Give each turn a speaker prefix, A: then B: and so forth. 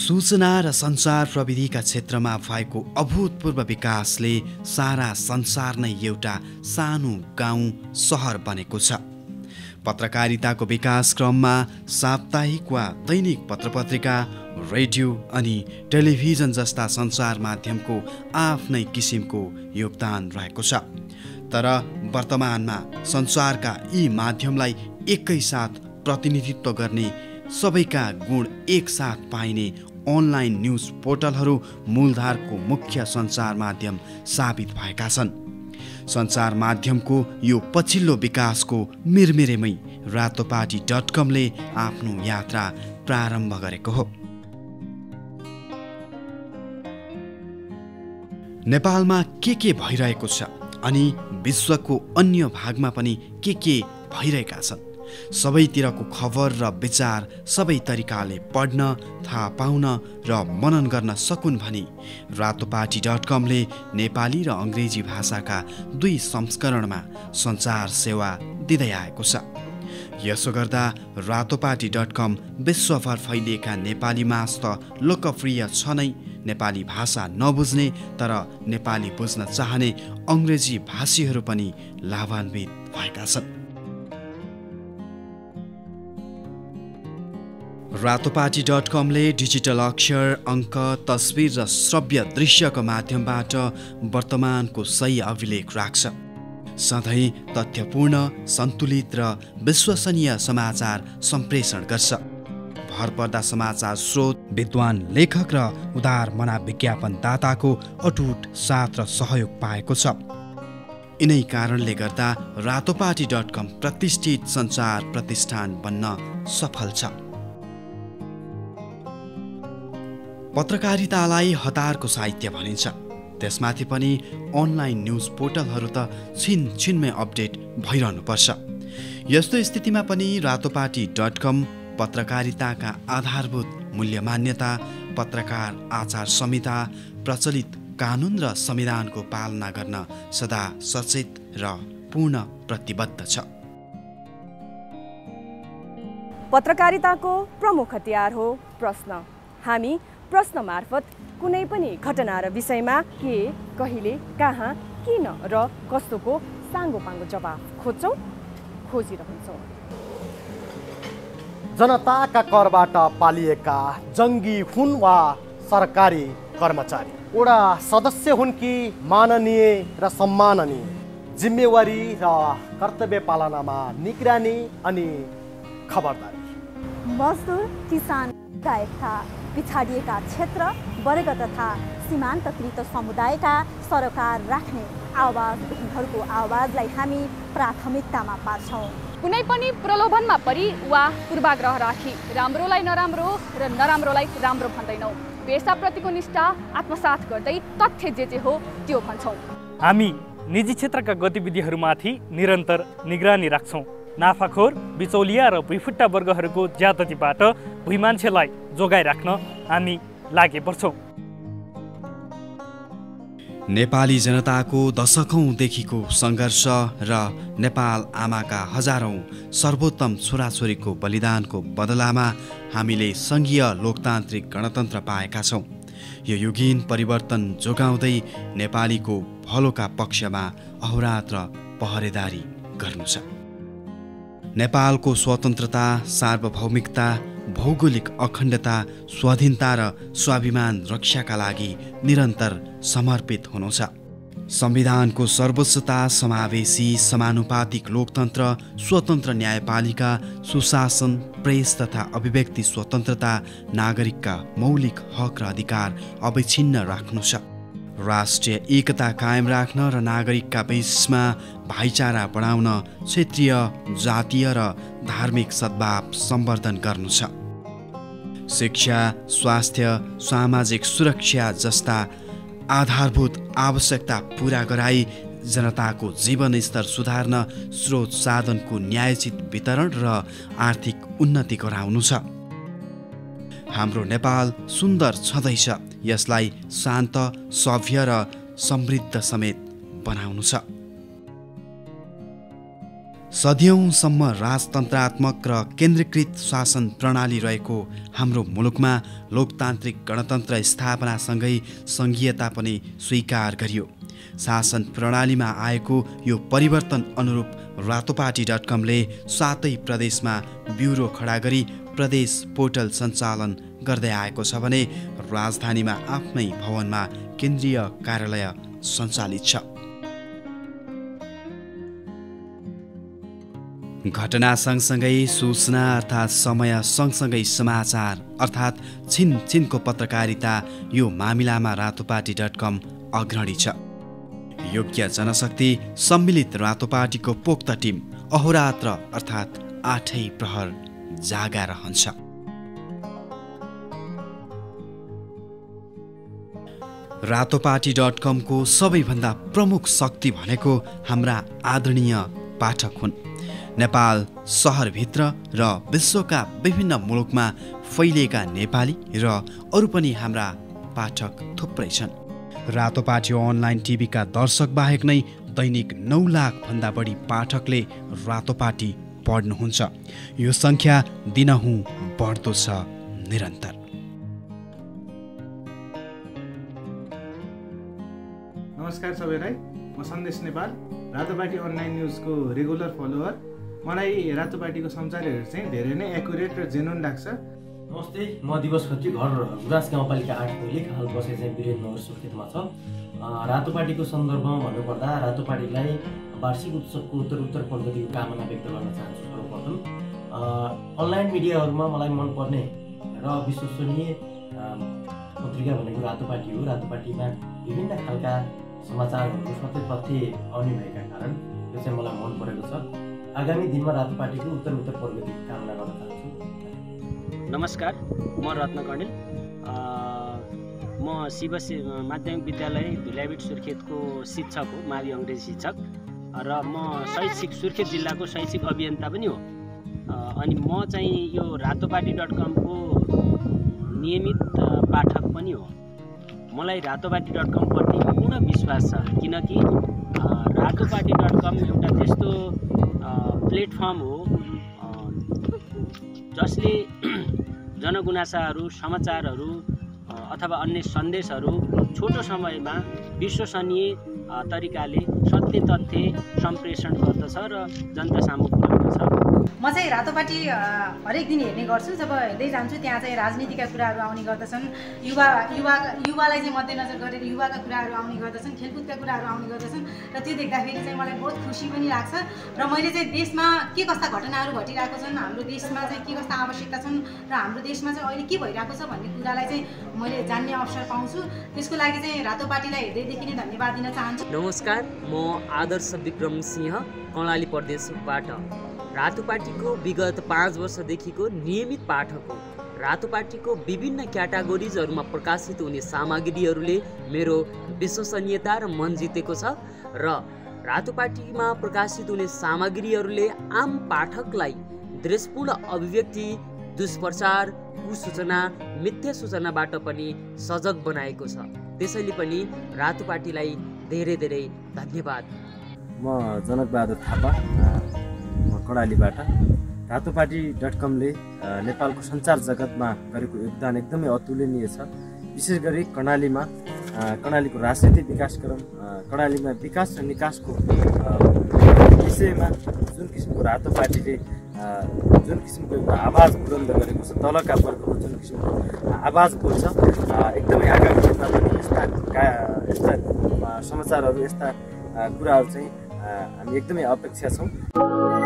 A: सूचना र सञ्चार प्रविधिका क्षेत्रमा भएको अभूतपूर्व विकासले सारा संसार नै एउटा सानो गाउँ सहर बनेको छ। पत्रकारिताको विकास क्रममा साप्ताहिक वा दैनिक पत्रपत्रिका, रेडियो अनि टेलिभिजन जस्ता सञ्चार माध्यमको आफ्नै किसिमको योगदान रहेको छ। तर वर्तमानमा सञ्चारका यी माध्यमलाई एकैसाथ प्रतिनिधित्व गर्ने, सबैका गुण एकसाथ पाइने अनलाइन न्युज पोर्टलहरू मूलधारको मुख्य सञ्चार माध्यम साबित भएका छन्। सञ्चार माध्यमको यो पछिल्लो विकासको मिरमिरेमै रातोपाटी.com ले आफ्नो यात्रा प्रारम्भ गरेको हो। नेपालमा के भइरहेको छ अनि विश्वको अन्य भागमा पनि के भइरहेका छन्, सबैतिरको खबर र विचार सबै तरिकाले पढ्न, थाहा पाउन र मनन गर्न सकुन् भनी रातोपाटी.com ले नेपाली र अङ्ग्रेजी भाषाका 2 संस्करणमा सञ्चार सेवा दिँदै आएको छ। यसो गर्दा रातोपाटी.com विश्वभर फैलिएका नेपालीमाझ त लोकप्रिय छ नै, नेपाली भाषा नबुझ्ने तर नेपाली बुझ्न चाहने अङ्ग्रेजी भाषीहरू पनि लाभान्वित भएका छन्। रातोपाटी.com ले डिजिटल अक्षर, अङ्क, तस्बिर र श्रव्य दृश्यको माध्यमबाट वर्तमानको सही अभिलेख राख्छ। सधैँ तथ्यपूर्ण, सन्तुलित र विश्वसनीय समाचार सम्प्रेषण गर्छ। भरपर्दा समाचार स्रोत, विद्वान लेखक र उदार मना विज्ञापनदाताको अटुट साथ र सहयोग पाएको छ। यिनै कारणले गर्दा रातोपाटी.com प्रतिष्ठित सञ्चार प्रतिष्ठान बन्न सफल छ। पत्रकारितालाई हतारको साहित्य भनिन्छ, त्यसमाथि पनि अनलाइन न्युज पोर्टलहरू त छिनछिनमै अपडेट भइरहनुपर्छ। यस्तो स्थितिमा पनि रातोपाटी.com पत्रकारिताका आधारभूत मूल्य मान्यता, पत्रकार आचार संहिता, प्रचलित कानुन र संविधानको पालना गर्न सदा सचेत र पूर्ण प्रतिबद्ध छ।
B: पत्रकारिताको प्रमुख हतियार हो प्रश्न। हामी प्रश्न मार्फत कुनै पनि घटना र विषयमा के, कहिले, कहाँ, किन र कस्तोको साङ्गोपाङ्गो जवाफ खोजिरहन्छौँ।
C: जनताका करबाट पालिएका जङ्गी हुन् वा सरकारी कर्मचारी, वडा सदस्य हुन् कि माननीय र सम्माननीय, जिम्मेवारी र कर्तव्य पालनामा निगरानी अनि खबरदारी।
D: मजदुर, किसान, गायकका पिछाडिएका क्षेत्र, वर्ग तथा सीमान्तकृत समुदायका सरोकार राख्ने आवाजहीनहरूको आवाजलाई हामी प्राथमिकतामा पार्छौँ।
E: कुनै पनि प्रलोभनमा परि वा पूर्वाग्रह राखी राम्रोलाई नराम्रो र नराम्रोलाई राम्रो भन्दैनौँ। पेसाप्रतिको निष्ठा आत्मसात गर्दै तथ्य जे हो त्यो भन्छौँ।
F: हामी निजी क्षेत्रका गतिविधिहरूमाथि निरन्तर निगरानी राख्छौँ। नाफाखोर, बिचौलिया र भुइँफुट्टा वर्गहरूको ज्यादतीबाट भुइँमान्छेलाई जोगाइराख्न हामी लागि पर्छौँ।
A: नेपाली जनताको दशकौँदेखिको सङ्घर्ष र नेपाल आमाका हजारौँ सर्वोत्तम छोराछोरीको बलिदानको बदलामा हामीले सङ्घीय लोकतान्त्रिक गणतन्त्र पाएका छौँ। यो युगीन परिवर्तन जोगाउँदै नेपालीको भलोका पक्षमा अहोरात्र पहरेदारी गर्नु छ। नेपालको स्वतन्त्रता, सार्वभौमिकता, भौगोलिक अखण्डता, स्वाधीनता र स्वाभिमान रक्षाका लागि निरन्तर समर्पित हुनु छ। संविधानको सर्वोच्चता, समावेशी समानुपातिक लोकतन्त्र, स्वतन्त्र न्यायपालिका, सुशासन, प्रेस तथा अभिव्यक्ति स्वतन्त्रता, नागरिकका मौलिक हक र अधिकार अविच्छिन्न राख्नु छ। राष्ट्रिय एकता कायम राख्न र नागरिकका बीचमा भाइचारा बढाउन क्षेत्रीय, जातीय र धार्मिक सद्भाव सम्वर्धन गर्नु छ। शिक्षा, स्वास्थ्य, सामाजिक सुरक्षा जस्ता आधारभूत आवश्यकता पूरा गराई जनताको जीवनस्तर सुधार्न स्रोत साधनको न्यायोचित वितरण र आर्थिक उन्नति गराउनु छ। हाम्रो नेपाल सुन्दर छँदैछ, यसलाई शान्त, सभ्य र समृद्ध समेत बनाउनु छ। सदियौँसम्म राजतन्त्रात्मक र केन्द्रीकृत शासन प्रणाली रहेको हाम्रो मुलुकमा लोकतान्त्रिक गणतन्त्र स्थापनासँगै सङ्घीयता पनि स्वीकार गरियो। शासन प्रणालीमा आएको यो परिवर्तन अनुरूप रातोपाटी.कमले 7 प्रदेशमा ब्युरो खडा गरी प्रदेश पोर्टल सञ्चालन गर्दै आएको छ भने राजधानीमा आफ्नै भवनमा केन्द्रीय कार्यालय सञ्चालित छ। घटना सँगसँगै सूचना अर्थात् समय सँगसँगै समाचार अर्थात् छिनछिनको पत्रकारिता यो मामिलामा रातोपाटी.कम अग्रणी छ। योग्य जनशक्ति सम्मिलित रातोपाटीको पोक्त टिम अहोरात्र अर्थात् 8 प्रहर जागा रहन्छ। रातोपाटी.कमको सबैभन्दा प्रमुख शक्ति भनेको हाम्रा आदरणीय पाठक हुन्। नेपाल सहरभित्र र विश्वका विभिन्न मुलुकमा फैलिएका नेपाली र अरू पनि हाम्रा पाठक थुप्रै छन्। रातोपाटी अनलाइन टिभीका दर्शक बाहेक नै दैनिक 9 लाख भन्दा बढी पाठकले रातोपाटी पढ्नुहुन्छ। यो सङ्ख्या दिनहुँ बढ्दो छ निरन्तर।
G: नमस्कार सबैलाई, म सन्देश नेपाल, रातोपाटी अनलाइन न्युजको रेगुलर फलोअर। मलाई रातोपाटीको समाचारहरू चाहिँ धेरै नै एकुरेट र जेन्युन लाग्छ।
H: नमस्ते, म दिवस खत्री, घर गुराँस गाउँपालिका 8 दैलेख, हाल बसे चाहिँ वीरेन्द्रनगर सुर्खेतमा छ। रातोपाटीको सन्दर्भमा भन्नुपर्दा रातोपाटीलाई वार्षिक उत्सवको उत्तर प्रगतिको कामना व्यक्त गर्न चाहन्छु। सर्वप्रथम अनलाइन मिडियाहरूमा मलाई मनपर्ने र विश्वसनीय पत्रिका भनेको रातोपाटी हो। रातोपाटीमा विभिन्न खालका समाचारहरू सत्य तथ्य आउने भएका कारण यो चाहिँ मलाई मन परेको छ। आगामी दिनमा रातोपाटीको उत्तर प्रगतिको कामना गर्न चाहन्छु।
I: नमस्कार, म रत्न कणेल, म शिव माध्यमिक विद्यालय भिलाबीट सुर्खेतको शिक्षक हो, मावि अङ्ग्रेजी शिक्षक, र म शैक्षिक सुर्खेत जिल्लाको शैक्षिक अभियन्ता पनि हो। अनि म चाहिँ यो रातोपाटी.कमको नियमित पाठक पनि हो। मलाई रातोपाटी.कम प्रति पूर्ण विश्वास छ, किनकि रातोपाटी.कम एउटा त्यस्तो प्लेटफर्म हो जसले जनगुनासाहरू, समाचारहरू अथवा अन्य सन्देशहरू छोटो समयमा विश्वसनीय तरिकाले सत्य तथ्य सम्प्रेषण गर्दछ र जनता सामु पुर्याउँदछ।
J: म चाहिँ रातोपाटी हरेक दिन हेर्ने गर्छु। जब हेर्दै जान्छु त्यहाँ चाहिँ राजनीतिका कुराहरू आउने गर्दछन्, युवालाई चाहिँ मध्यनजर गरेर युवाका कुराहरू आउने गर्दछन्, खेलकुदका कुराहरू आउने गर्दछन् र त्यो देख्दाखेरि चाहिँ मलाई बहुत खुसी पनि लाग्छ। र मैले चाहिँ देशमा के कस्ता घटनाहरू घटिरहेको छन्, हाम्रो देशमा चाहिँ के कस्ता आवश्यकता छन् र हाम्रो देशमा चाहिँ अहिले के भइरहेको छ भन्ने कुरालाई चाहिँ मैले जान्ने अवसर पाउँछु। त्यसको लागि चाहिँ रातोपाटीलाई हृदयदेखि नै धन्यवाद दिन चाहन्छु।
K: नमस्कार, म आदर्श विक्रम सिंह, कर्णाली प्रदेशबाट रातोपाटीको विगत 5 वर्षदेखिको नियमित पाठक हो। रातोपाटीको विभिन्न क्याटेगोरिजहरूमा प्रकाशित हुने सामग्रीहरूले मेरो विश्वसनीयता र मन जितेको छ र रातोपाटीमा प्रकाशित हुने सामग्रीहरूले आम पाठकलाई द्वेषपूर्ण अभिव्यक्ति, दुष्प्रचार, कुसूचना, मिथ्या सूचनाबाट पनि सजग बनाएको छ। त्यसैले पनि रातोपाटीलाई धेरै धेरै धन्यवाद।
L: म जनकबहादुर थापा, कर्णालीबाट। रातोपाटी.कमले नेपालको सञ्चार जगतमा गरेको योगदान एकदमै अतुलनीय छ। विशेष गरी कर्णालीको राजनीतिक विकासक्रम, कर्णालीमा विकास र निकासको विषयमा जुन किसिमको रातोपाटीले जुन किसिमको एउटा आवाज बुलन्द गरेको छ, तलका वर्गको जुन किसिमको आवाज बोल्छ, एकदमै आगामी दिनमा पनि यस्ता समाचारहरू, यस्ता कुराहरू चाहिँ हामी एकदमै अपेक्षा छौँ।